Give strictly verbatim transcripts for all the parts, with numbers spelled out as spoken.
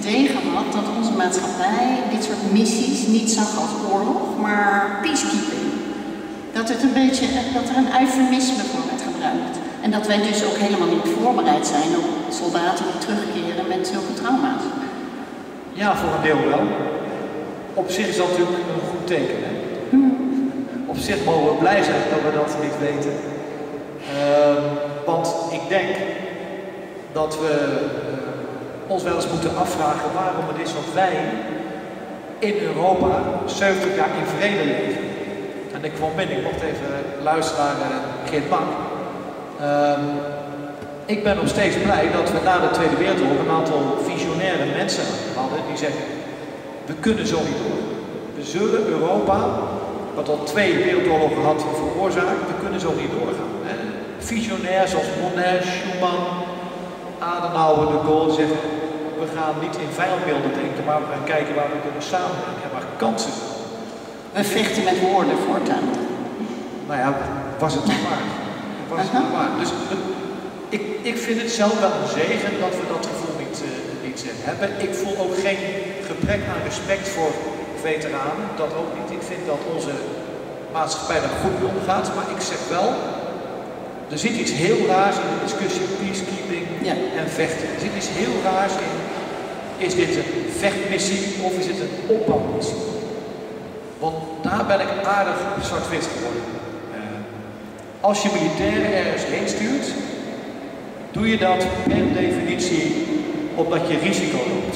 idee gehad dat onze maatschappij dit soort missies niet zag als oorlog, maar peacekeeping. Dat, het een beetje, dat er een eufemisme voor werd gebruikt. En dat wij dus ook helemaal niet voorbereid zijn op soldaten die terugkeren met zulke trauma's. Ja, voor een deel wel. Op zich is dat natuurlijk een goed teken. Hè? Hmm. Op zich mogen we blij zijn dat we dat niet weten. Uh, want ik denk dat we uh, ons wel eens moeten afvragen waarom het is dat wij in Europa zeventig jaar in vrede leven. En ik kwam binnen, ik mocht even luisteren naar uh, Geert Mak. Uh, ik ben nog steeds blij dat we na de Tweede Wereldoorlog een aantal visionaire mensen hadden die zeggen, we kunnen zo niet door. We zullen Europa, wat al twee wereldoorlogen had veroorzaakt, we kunnen zo niet doorgaan. En visionair zoals Monnet, Schuman, Adenauer, de Gaulle zeggen, we gaan niet in vijandbeelden denken, maar we gaan kijken waar we kunnen samenwerken en waar kansen zijn. We vechten met woorden voortaan. Nou ja, was het niet waar? Was het niet waar? Dus ik, ik vind het zelf wel een zegen dat we dat gevoel niet, uh, niet uh, hebben. Ik voel ook geen gebrek aan respect voor veteranen, dat ook niet. Ik vind dat onze maatschappij daar goed mee omgaat, maar ik zeg wel, er zit iets heel raars in de discussie peacekeeping ja. en vechten. Er zit iets heel raars in, is dit een vechtmissie of is het een opbouwmissie? Want daar ben ik aardig zwart-wit geworden. Uh, als je militairen ergens heen stuurt, doe je dat per definitie omdat je risico loopt.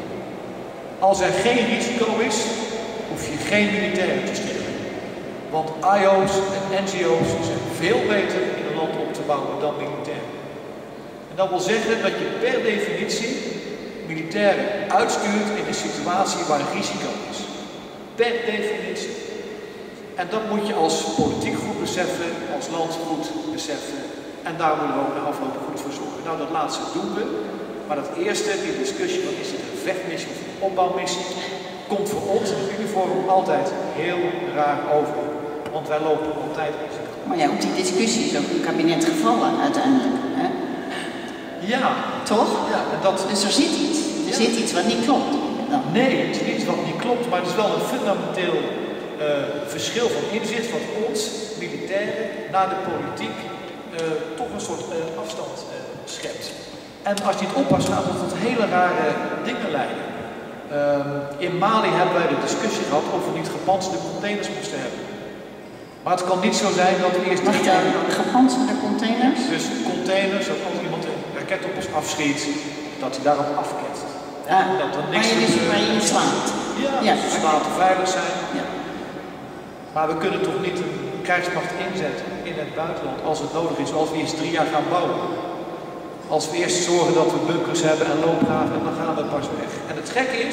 Als er geen risico is, hoef je geen militairen te sturen. Want I O's en N G O's zijn veel beter in een land op te bouwen dan militairen. En dat wil zeggen dat je per definitie militairen uitstuurt in een situatie waar risico is. Per definitie. En dat moet je als politiek goed beseffen, als land goed beseffen. En daar moeten we ook na afloop goed voor zorgen. Nou, dat laatste doen we. Maar dat eerste, die discussie, wat is het een vechtmissie of een opbouwmissie, komt voor ons in het uniform altijd heel raar over. Want wij lopen altijd risico. Maar ja, op die discussie is ook een kabinet gevallen uiteindelijk. Hè? Ja. Toch? Ja, en dat... Dus er zit iets. Er ja. zit iets wat niet klopt. Dan. Nee, het is iets wat niet klopt, maar het is wel een fundamenteel uh, verschil van inzicht wat ons, militairen, naar de politiek uh, toch een soort uh, afstand uh, schept. En als je het oppast, gaat het tot hele rare dingen leiden. Uh, in Mali hebben wij de discussie gehad of we niet gepantserde containers moesten hebben. Maar het kan niet zo zijn dat we eerst... Wacht even, gepantserde containers? Dus containers, dat als iemand een raket op ons afschiet, dat hij daarop afketst. Ah, dat er niks waar je dus waar je in slaat. Ja, ja. dus we laten veilig zijn. Ja. Maar we kunnen toch niet een krijgsmacht inzetten in het buitenland als het nodig is, als we eerst drie jaar gaan bouwen. Als we eerst zorgen dat we bunkers hebben en loopgraven, dan gaan we pas weg. En het gekke is,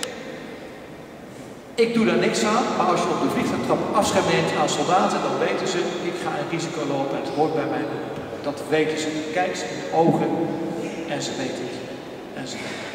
ik doe daar niks aan, maar als je op de vliegtuigtrap afscherm neemt aan soldaten, dan weten ze, ik ga een risico lopen en het hoort bij mij. Dat weten ze. Kijk ze in de ogen en ze weten het. En ze weten het.